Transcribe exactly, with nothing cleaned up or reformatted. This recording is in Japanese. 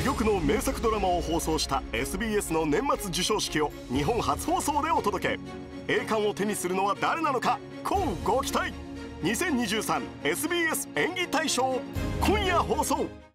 珠玉の名作ドラマを放送した エスビーエス の年末授賞式を日本初放送でお届け。栄冠を手にするのは誰なのか、乞うご期待。にせんにじゅうさん エスビーエス 演技大賞、今夜放送。